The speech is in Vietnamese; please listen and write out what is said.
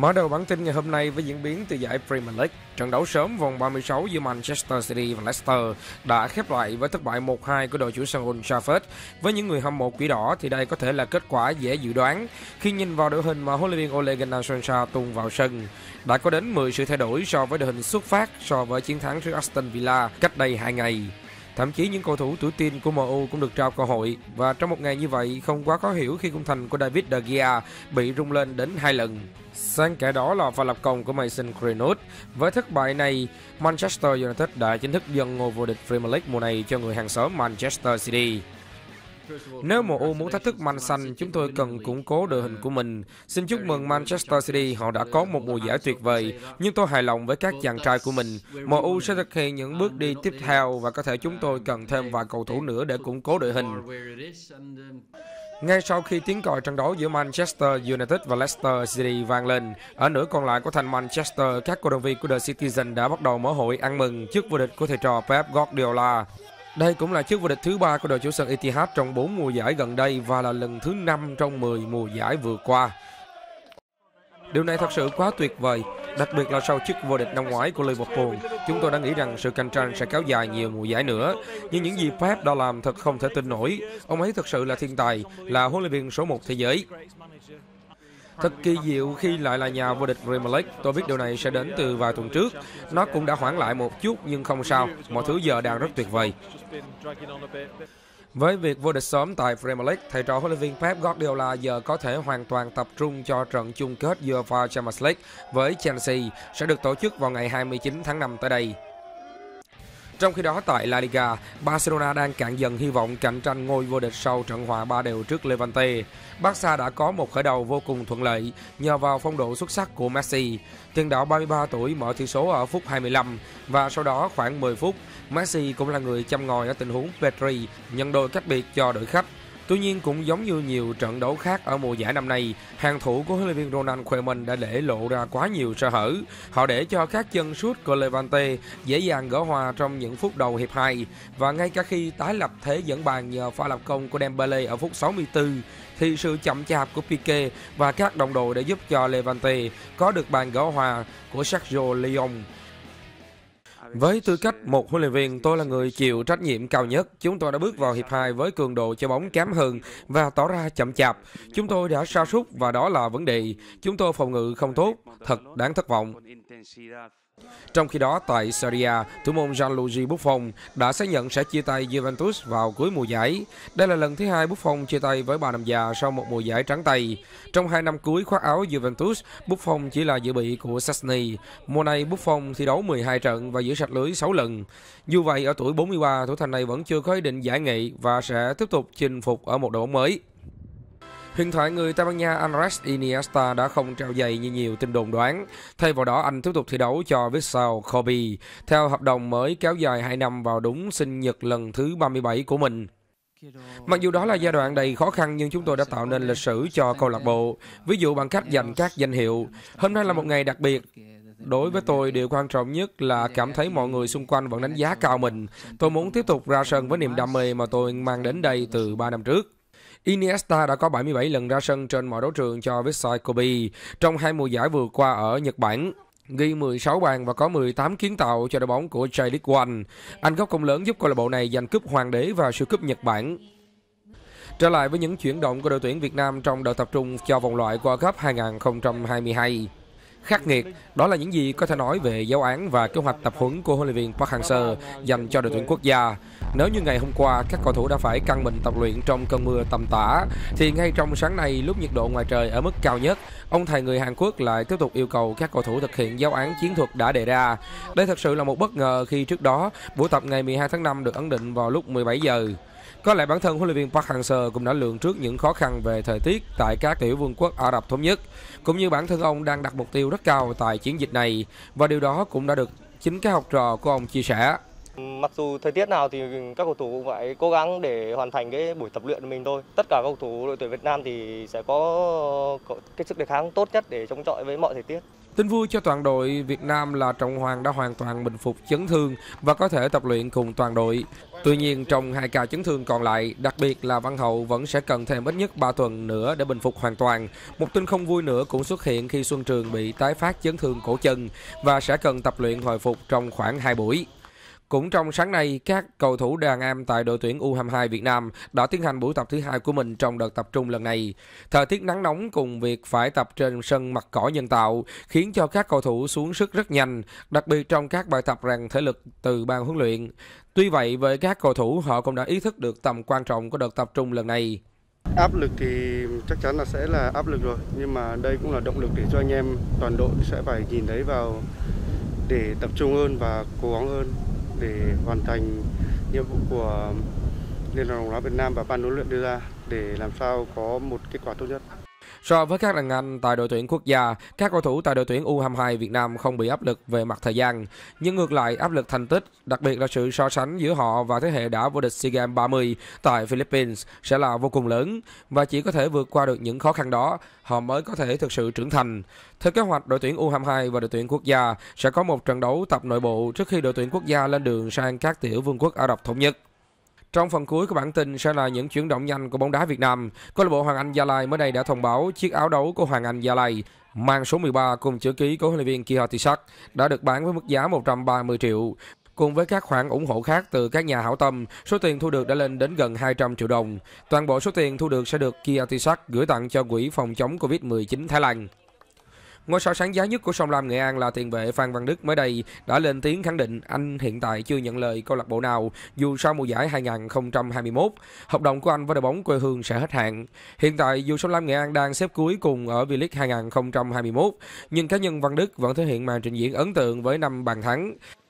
Mở đầu bản tin ngày hôm nay với diễn biến từ giải Premier League. Trận đấu sớm vòng 36 giữa Manchester City và Leicester đã khép lại với thất bại 1-2 của đội chủ sân Old Trafford. Với những người hâm mộ quỷ đỏ thì đây có thể là kết quả dễ dự đoán khi nhìn vào đội hình mà huấn luyện viên Ole Gunnar Solskjaer tung vào sân. Đã có đến 10 sự thay đổi so với đội hình xuất phát so với chiến thắng trước Aston Villa cách đây 2 ngày. Thậm chí những cầu thủ tuổi teen của MU cũng được trao cơ hội, và trong một ngày như vậy không quá khó hiểu khi khung thành của David De Gea bị rung lên đến 2 lần. Xen kẽ đó là pha lập công của Mason Greenwood. Với thất bại này, Manchester United đã chính thức dâng ngôi vô địch Premier League mùa này cho người hàng xóm Manchester City. Nếu MU muốn thách thức Man Xanh, chúng tôi cần củng cố đội hình của mình. Xin chúc mừng Manchester City, họ đã có một mùa giải tuyệt vời, nhưng tôi hài lòng với các chàng trai của mình. MU sẽ thực hiện những bước đi tiếp theo và có thể chúng tôi cần thêm vài cầu thủ nữa để củng cố đội hình. Ngay sau khi tiếng còi trận đấu giữa Manchester United và Leicester City vang lên, ở nửa còn lại của thành Manchester, các cổ động viên của The Citizen đã bắt đầu mở hội ăn mừng trước vô địch của thầy trò Pep Guardiola. Đây cũng là chức vô địch thứ 3 của đội chủ sân Etihad trong 4 mùa giải gần đây và là lần thứ 5 trong 10 mùa giải vừa qua. Điều này thật sự quá tuyệt vời, đặc biệt là sau chức vô địch năm ngoái của Liverpool. Chúng tôi đã nghĩ rằng sự cạnh tranh sẽ kéo dài nhiều mùa giải nữa, nhưng những gì Pep đã làm thật không thể tin nổi. Ông ấy thật sự là thiên tài, là huấn luyện viên số 1 thế giới. Thật kỳ diệu khi lại là nhà vô địch Premier League. Tôi biết điều này sẽ đến từ vài tuần trước. Nó cũng đã hoãn lại một chút nhưng không sao, mọi thứ giờ đang rất tuyệt vời. Với việc vô địch sớm tại Premier League, thầy trò huấn luyện viên Pep Guardiola giờ có thể hoàn toàn tập trung cho trận chung kết UEFA Champions League với Chelsea sẽ được tổ chức vào ngày 29 tháng 5 tới đây. Trong khi đó tại La Liga, Barcelona đang cạn dần hy vọng cạnh tranh ngôi vô địch sau trận hòa 3 đều trước Levante. Barca đã có một khởi đầu vô cùng thuận lợi nhờ vào phong độ xuất sắc của Messi. Tiền đạo 33 tuổi mở tỷ số ở phút 25 và sau đó khoảng 10 phút, Messi cũng là người châm ngòi ở tình huống Pedri nhận đôi cách biệt cho đội khách. Tuy nhiên cũng giống như nhiều trận đấu khác ở mùa giải năm nay, hàng thủ của huấn luyện viên Ronald Koeman đã để lộ ra quá nhiều sơ hở. Họ để cho các chân sút của Levante dễ dàng gỡ hòa trong những phút đầu hiệp 2, và ngay cả khi tái lập thế dẫn bàn nhờ pha lập công của Dembele ở phút 64, thì sự chậm chạp của Pique và các đồng đội đã giúp cho Levante có được bàn gỡ hòa của Sergio Leon. Với tư cách một huấn luyện viên, tôi là người chịu trách nhiệm cao nhất. Chúng tôi đã bước vào hiệp 2 với cường độ chơi bóng kém hơn và tỏ ra chậm chạp. Chúng tôi đã sa sút và đó là vấn đề. Chúng tôi phòng ngự không tốt, thật đáng thất vọng. Trong khi đó, tại Serie A, thủ môn Gianluigi Buffon đã xác nhận sẽ chia tay Juventus vào cuối mùa giải. Đây là lần thứ 2 Buffon chia tay với bà nằm già sau một mùa giải trắng tay. Trong 2 năm cuối khoác áo Juventus, Buffon chỉ là dự bị của Szczęsny. Mùa này, Buffon thi đấu 12 trận và giữ sạch lưới 6 lần. Dù vậy, ở tuổi 43, thủ thành này vẫn chưa có ý định giải nghị và sẽ tiếp tục chinh phục ở một đội bóng mới. Huyền thoại người Tây Ban Nha Andres Iniesta đã không treo giày như nhiều tin đồn đoán. Thay vào đó, anh tiếp tục thi đấu cho Vissel Kobe theo hợp đồng mới kéo dài 2 năm vào đúng sinh nhật lần thứ 37 của mình. Mặc dù đó là giai đoạn đầy khó khăn, nhưng chúng tôi đã tạo nên lịch sử cho câu lạc bộ, ví dụ bằng cách giành các danh hiệu. Hôm nay là một ngày đặc biệt. Đối với tôi, điều quan trọng nhất là cảm thấy mọi người xung quanh vẫn đánh giá cao mình. Tôi muốn tiếp tục ra sân với niềm đam mê mà tôi mang đến đây từ 3 năm trước. Iniesta đã có 77 lần ra sân trên mọi đấu trường cho Vissel Kobe trong 2 mùa giải vừa qua ở Nhật Bản, ghi 16 bàn và có 18 kiến tạo cho đội bóng của J-League One. Anh góp công lớn giúp câu lạc bộ này giành cúp Hoàng đế và siêu cúp Nhật Bản. Trở lại với những chuyển động của đội tuyển Việt Nam trong đợt tập trung cho vòng loại World Cup 2022. Khắc nghiệt, đó là những gì có thể nói về giáo án và kế hoạch tập huấn của huấn luyện viên Park Hang-seo dành cho đội tuyển quốc gia. Nếu như ngày hôm qua các cầu thủ đã phải căng mình tập luyện trong cơn mưa tầm tã, thì ngay trong sáng nay lúc nhiệt độ ngoài trời ở mức cao nhất, ông thầy người Hàn Quốc lại tiếp tục yêu cầu các cầu thủ thực hiện giáo án chiến thuật đã đề ra. Đây thật sự là một bất ngờ khi trước đó buổi tập ngày 12 tháng 5 được ấn định vào lúc 17 giờ. Có lẽ bản thân huấn luyện viên Park Hang-seo cũng đã lường trước những khó khăn về thời tiết tại các tiểu vương quốc Ả Rập Thống Nhất, cũng như bản thân ông đang đặt mục tiêu rất cao tại chiến dịch này, và điều đó cũng đã được chính các học trò của ông chia sẻ. Mặc dù thời tiết nào thì các cầu thủ cũng phải cố gắng để hoàn thành cái buổi tập luyện của mình thôi. Tất cả các cầu thủ đội tuyển Việt Nam thì sẽ có cái sức đề kháng tốt nhất để chống chọi với mọi thời tiết. Tin vui cho toàn đội Việt Nam là Trọng Hoàng đã hoàn toàn bình phục chấn thương và có thể tập luyện cùng toàn đội. Tuy nhiên, trong 2 ca chấn thương còn lại, đặc biệt là Văn Hậu vẫn sẽ cần thêm ít nhất 3 tuần nữa để bình phục hoàn toàn. Một tin không vui nữa cũng xuất hiện khi Xuân Trường bị tái phát chấn thương cổ chân và sẽ cần tập luyện hồi phục trong khoảng 2 buổi. Cũng trong sáng nay, các cầu thủ đàn em tại đội tuyển U22 Việt Nam đã tiến hành buổi tập thứ 2 của mình trong đợt tập trung lần này. Thời tiết nắng nóng cùng việc phải tập trên sân mặt cỏ nhân tạo khiến cho các cầu thủ xuống sức rất nhanh, đặc biệt trong các bài tập rèn thể lực từ ban huấn luyện. Tuy vậy, với các cầu thủ, họ cũng đã ý thức được tầm quan trọng của đợt tập trung lần này. Áp lực thì chắc chắn là sẽ là áp lực rồi, nhưng mà đây cũng là động lực để cho anh em toàn đội sẽ phải nhìn thấy vào để tập trung hơn và cố gắng hơn để hoàn thành nhiệm vụ của Liên đoàn bóng đá Việt Nam và ban huấn luyện đưa ra để làm sao có một kết quả tốt nhất. So với các đàn anh tại đội tuyển quốc gia, các cầu thủ tại đội tuyển U22 Việt Nam không bị áp lực về mặt thời gian, nhưng ngược lại áp lực thành tích, đặc biệt là sự so sánh giữa họ và thế hệ đã vô địch SEA Games 30 tại Philippines sẽ là vô cùng lớn và chỉ có thể vượt qua được những khó khăn đó, họ mới có thể thực sự trưởng thành. Theo kế hoạch, đội tuyển U22 và đội tuyển quốc gia sẽ có một trận đấu tập nội bộ trước khi đội tuyển quốc gia lên đường sang các tiểu vương quốc Ả Rập Thống Nhất. Trong phần cuối của bản tin sẽ là những chuyển động nhanh của bóng đá Việt Nam. Câu lạc bộ Hoàng Anh Gia Lai mới đây đã thông báo chiếc áo đấu của Hoàng Anh Gia Lai mang số 13 cùng chữ ký của huấn luyện viên Kia Tisak đã được bán với mức giá 130 triệu. Cùng với các khoản ủng hộ khác từ các nhà hảo tâm, số tiền thu được đã lên đến gần 200 triệu đồng. Toàn bộ số tiền thu được sẽ được Kia Tisak gửi tặng cho quỹ phòng chống Covid-19 Thái Lan. Ngôi sao sáng giá nhất của Sông Lam Nghệ An là tiền vệ Phan Văn Đức mới đây đã lên tiếng khẳng định anh hiện tại chưa nhận lời câu lạc bộ nào dù sau mùa giải 2021, hợp đồng của anh với đội bóng quê hương sẽ hết hạn. Hiện tại dù Sông Lam Nghệ An đang xếp cuối cùng ở V-League 2021, nhưng cá nhân Văn Đức vẫn thể hiện màn trình diễn ấn tượng với 5 bàn thắng.